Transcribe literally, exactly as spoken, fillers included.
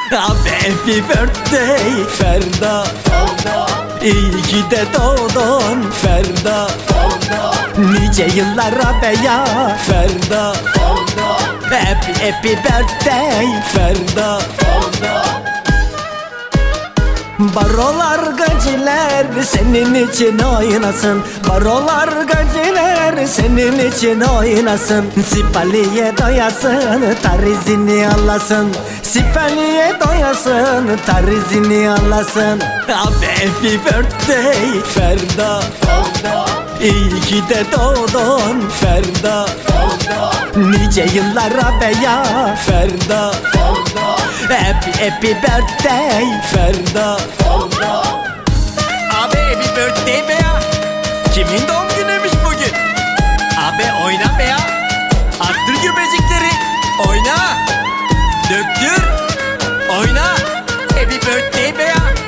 Abi happy birthday Ferda, Ferda. İyi ki de doğdun Ferda, Ferda. Nice yıllara be ya Ferda, Ferda. Happy happy birthday Ferda, Ferda. Barolar gaciler senin için oynasın. Barolar gaciler senin için oynasın. Sipaliye doyasın, tarizini alasın. Sipaliye doyasın, tarizini alasın. Abi happy birthday Ferda, Ferda. İyi ki de doğdun Ferda, Ferda. Nice yıllara be ya Ferda, Ferda. Happy happy birthday Ferda, Ferda. Abi happy birthday be ya. Kimin doğum günüymüş bugün? Abi oyna be ya. Arttır göbecikleri. Oyna. Döktür. Oyna. Happy birthday be ya.